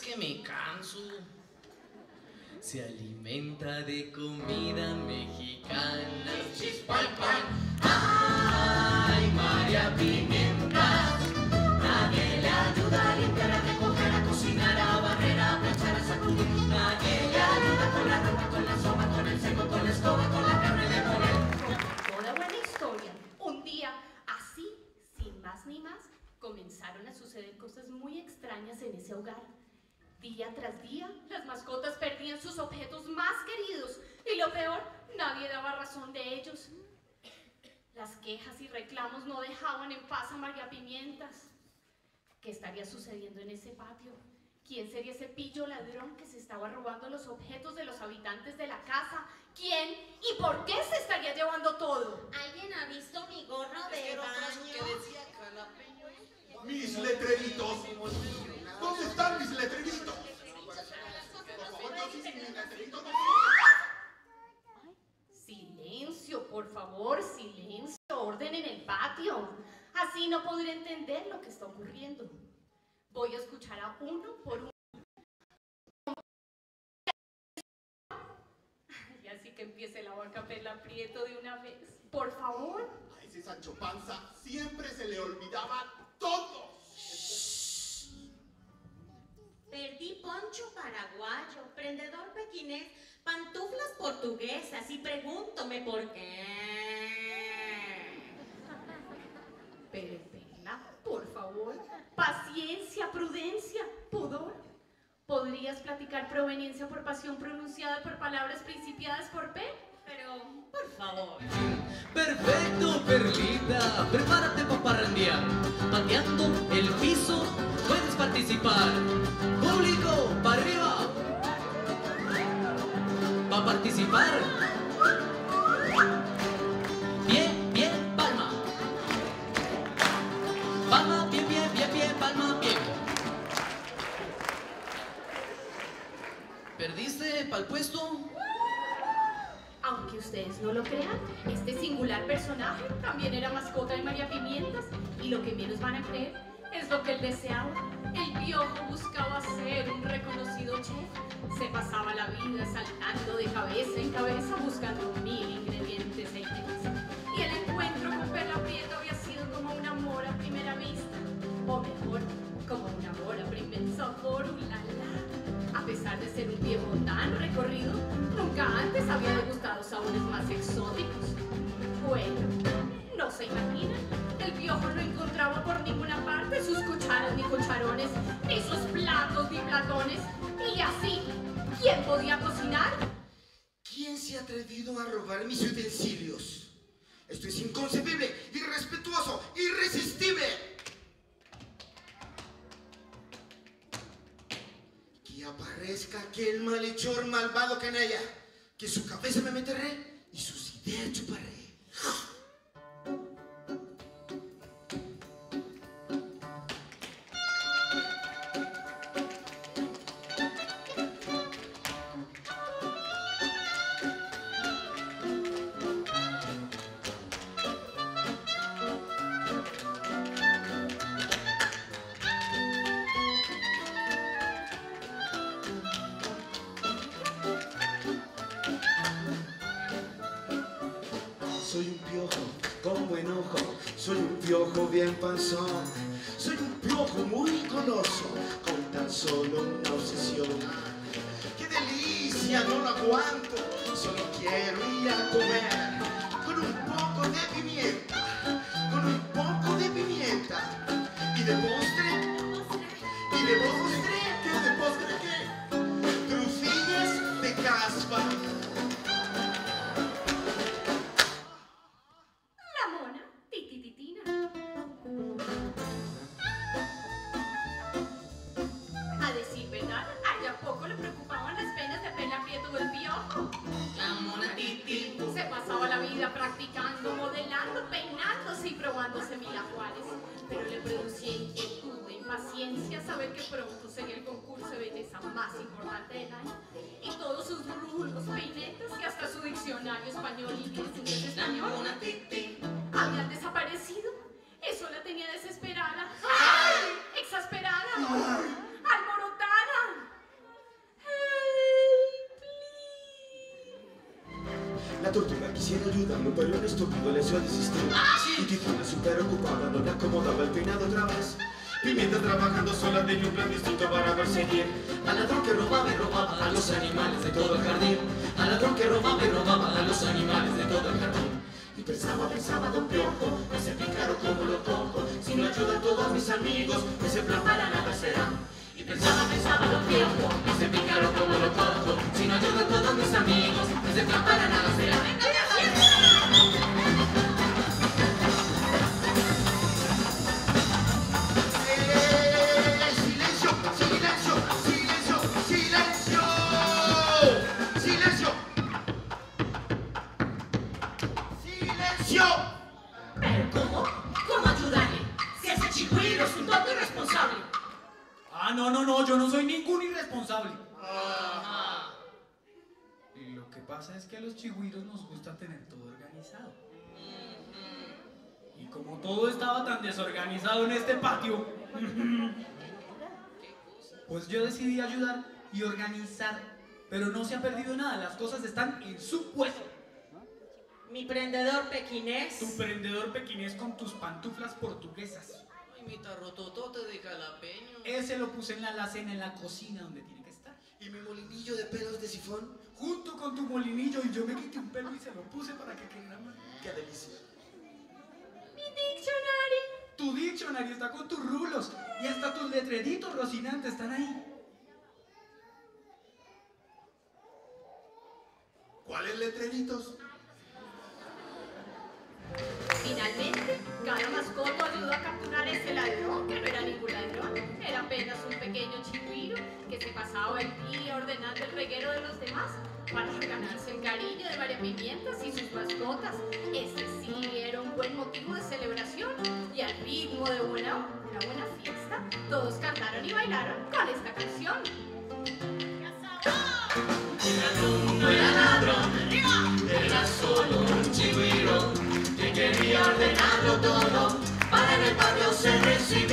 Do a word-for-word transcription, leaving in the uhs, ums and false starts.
que me canso. Se alimenta de comida mexicana. Chispalpan. Ay, María Pimienta. Nadie le ayuda a limpiar, a recoger, a cocinar, a barrer, a planchar, a sacudir. Nadie le ayuda con la ropa, con la sopa, con el seco, con la escoba, con la carne de moler. Toda buena historia. Un día, así, sin más ni más, comenzaron a suceder cosas muy extrañas en ese hogar. Día tras día, las mascotas perdían sus objetos más queridos y lo peor, nadie daba razón de ellos. Las quejas y reclamos no dejaban en paz a María Pimientas. ¿Qué estaría sucediendo en ese patio? ¿Quién sería ese pillo ladrón que se estaba robando los objetos de los habitantes de la casa? ¿Quién y por qué se estaría llevando todo? ¿Alguien ha visto mi gorro de baño? Mis letreritos. ¿Dónde están mis letreritos? Silencio, por favor, silencio. Orden en el patio. Así no podré entender lo que está ocurriendo. Voy a escuchar a uno por uno. Y así que empiece la vaca Pela Prieto de una vez. Por favor. A ese Sancho Panza siempre se le olvidaba todo. Perdí poncho paraguayo, prendedor pequinés, pantuflas portuguesas y pregúntome por qué. Pero Pela, por favor. Paciencia, prudencia, pudor. ¿Podrías platicar proveniencia por pasión pronunciada por palabras principiadas por P? Pero, por favor. Perfecto, Perlita. Prepárate para parrandear. Pateando el piso, puedes participar. Público, para arriba. Va a participar. Bien, bien, palma. Palma, bien, bien, bien, bien, palma, bien. ¿Perdiste pa'l puesto? Aunque ustedes no lo crean, este singular personaje también era mascota de María Pimientas y lo que menos van a creer es lo que él deseaba. El Piojo buscaba ser un reconocido chef. Se pasaba la vida saltando de cabeza en cabeza buscando mil ingredientes e ideas. Y el encuentro con Pela Prieto había sido como un amor a primera vista, o mejor, como un amor a primer sabor, ulala. A pesar de ser un viejo tan recorrido, nunca antes había degustado sabores más exóticos. Bueno, no se imaginan, el Piojo no encontraba por ninguna parte sus cucharas ni cucharones, ni sus platos ni platones. Y así, ¿quién podía cocinar? ¿Quién se ha atrevido a robar mis utensilios? Esto es inconcebible, irrespetuoso, irresistible. Que aparezca aquel malhechor malvado canalla, que su cabeza me meteré y sus ideas chuparé. Soy un piojo con buen ojo, soy un piojo bien panzón, soy un piojo muy goloso, con tan solo una obsesión. ¡Qué delicia! No lo aguanto, solo quiero ir a comer, con un poco de pimienta, con un poco de pimienta, y de postre, y de postre, ¿qué de postre qué? Trufillas de caspa. Practicando, modelando, peinándose y probándose mil ajuares, pero le producía inquietud e impaciencia saber que pronto sería el concurso de belleza más importante del año y todos sus rulos, peinetas y hasta su diccionario español, inglés, inglés, español habían desaparecido. Eso la tenía desesperada, exasperada, alborotada. La tortuga quisiera ayudarlo, pero el estúpido le hizo desistir. Y Titina, súper ocupada, no le acomodaba el peinado otra vez. Pimienta trabajando sola tenía un plan distinto para perseguir Al ladrón que robaba y robaba a los animales de todo el jardín. Al ladrón que robaba y robaba a los animales de todo el jardín. Y pensaba, pensaba Don Piojo, ese pícaro como lo cojo. Si no ayuda a todos mis amigos, ese plan para nada será. Y pensaba, pensaba Don Piojo, ese pícaro como lo cojo. Si no ayudo a todos mis amigos, ese plan para nada será. ¿Pero cómo? ¿Cómo ayudarle? Si ese chigüiro es un tonto irresponsable. Ah, no, no, no, yo no soy ningún irresponsable. Ajá. Y lo que pasa es que a los chigüiros nos gusta tener todo organizado. Y como todo estaba tan desorganizado en este patio, pues yo decidí ayudar y organizar. Pero no se ha perdido nada, las cosas están en su puesto. Mi prendedor pequinés. Tu prendedor pequinés con tus pantuflas portuguesas. Ay, mi tarrototote de jalapeño. Ese lo puse en la alacena en la cocina donde tiene que estar. Y mi molinillo de pelos de sifón, Junto con tu molinillo, y yo me quité un pelo y se lo puse para que quedara más. qué delicia. Mi diccionario. Tu diccionario está con tus rulos y hasta tus letreritos, Rocinante, están ahí. ¿Cuáles letreritos? Finalmente, cada mascota ayudó a capturar a ese ladrón, que no era ningún ladrón, era apenas un pequeño chigüiro que se pasaba el día ordenando el reguero de los demás para ganarse el cariño de María Pimientas y sus mascotas. Este sí era un buen motivo de celebración y al ritmo de una, una buena fiesta, todos cantaron y bailaron con esta canción. El ladrón no era ladrón, era solo un chigüiro que quería ordenarlo todo para en el patio ser recibido.